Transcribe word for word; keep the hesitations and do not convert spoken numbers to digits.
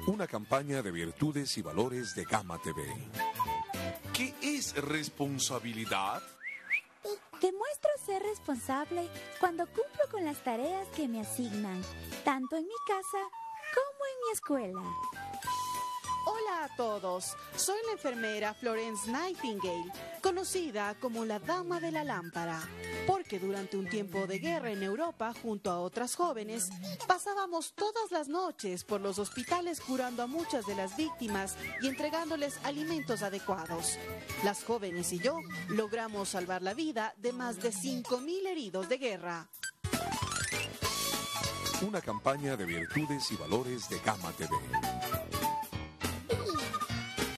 Una campaña de virtudes y valores de Gama T V. ¿Qué es responsabilidad? Demuestro ser responsable cuando cumplo con las tareas que me asignan, tanto en mi casa como en mi escuela. Hola a todos, soy la enfermera Florence Nightingale, conocida como la Dama de la Lámpara, porque durante un tiempo de guerra en Europa, junto a otras jóvenes, pasábamos todas las noches por los hospitales curando a muchas de las víctimas y entregándoles alimentos adecuados. Las jóvenes y yo logramos salvar la vida de más de cinco mil heridos de guerra. Una campaña de virtudes y valores de Gama T V.